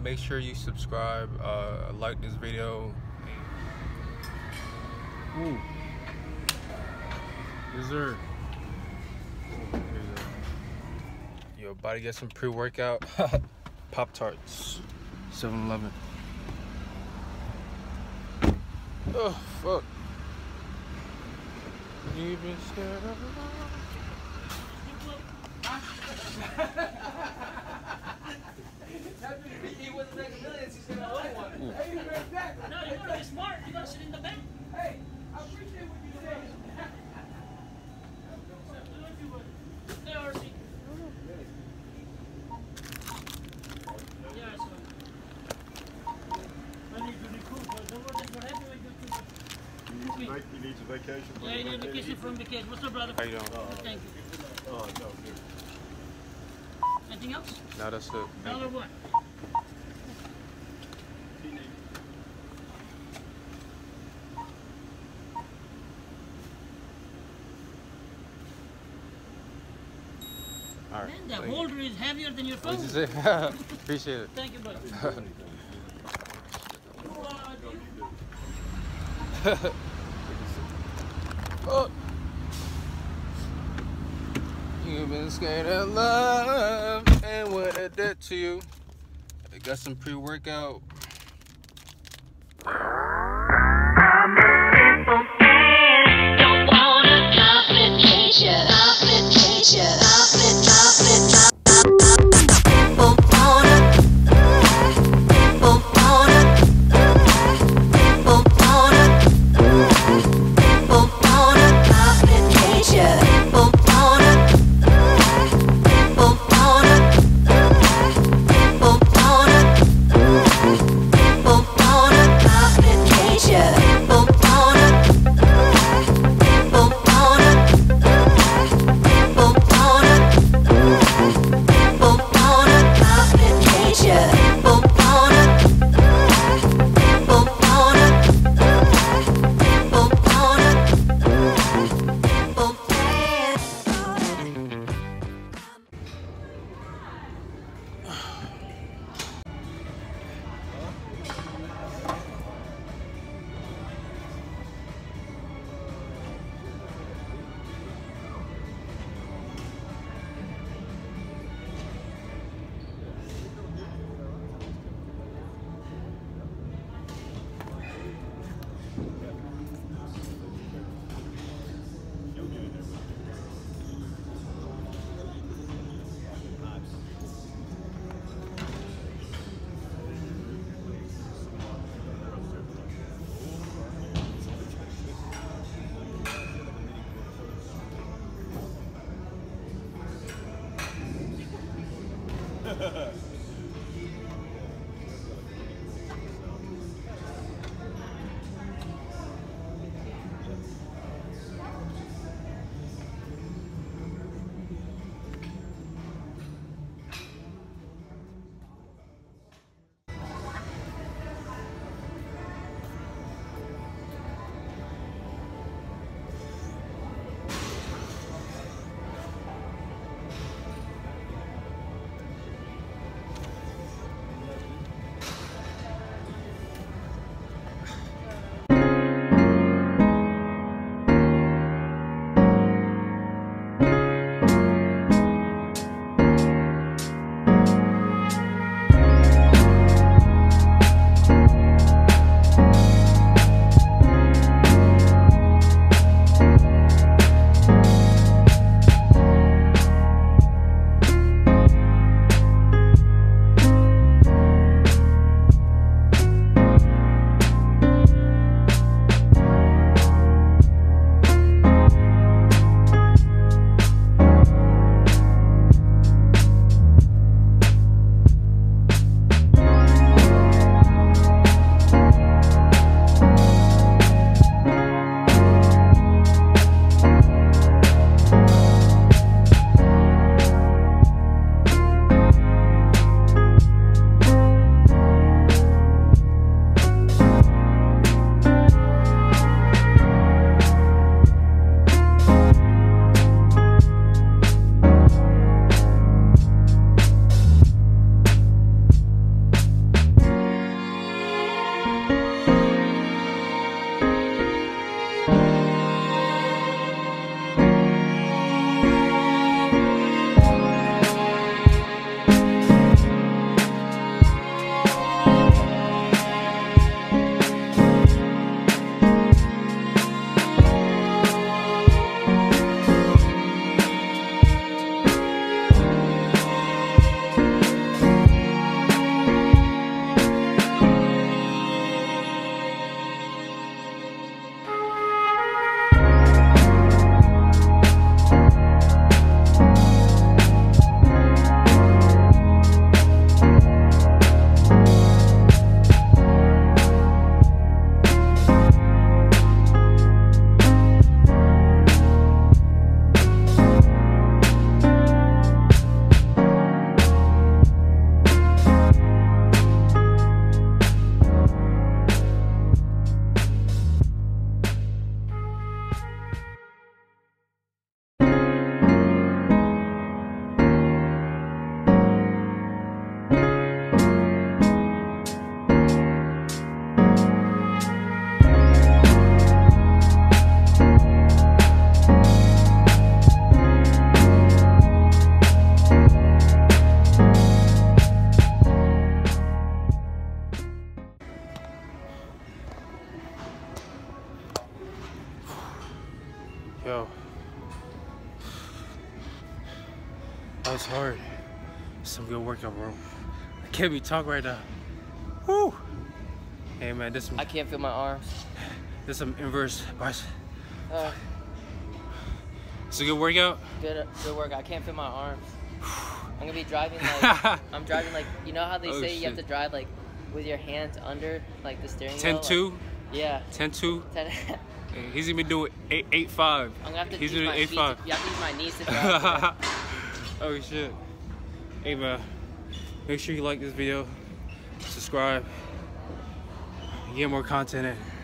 make sure you subscribe, like this video. Ooh. Yes, sir. Yo, about to get some pre-workout. Pop-Tarts. 7-Eleven. Oh, fuck. You've been scared of He wasn't making millions, he's gonna own one. Hey, you heard that? No, you gotta be smart. You gotta sit in the bank. Hey, I appreciate what you said. Stay RC. Yeah, so. I need to recoup, but don't worry, what happened with you? He needs a vacation. Yeah, he needs a vacation from vacation. What's up, brother? How you doing? Thank you. Oh, no, good. Anything else? No, that's it. Thank $1 you. what? All right. Man, the Thank you. holder is heavier than your phone. What'd you say? Appreciate it. Thank you, brother. Oh. You've been scared of love and what it did to you. I got some pre-workout. Don't wanna complication. Yo. That was hard. Some good workout, bro. I can't be talking right now. Woo! Hey man, this I can't feel my arms. This some inverse bicep. It's a good workout. Good work. I can't feel my arms. I'm gonna be driving like I'm driving like, you know how they say you have to drive like with your hands under like the steering wheel. 10-2. Like, yeah. 10-2. 10. He's gonna be doing 8-5. I'm gonna have to He's use doing my feet. 8-5. You have to use my knees to drive. Oh shit. Hey man, make sure you like this video, subscribe, get more content in.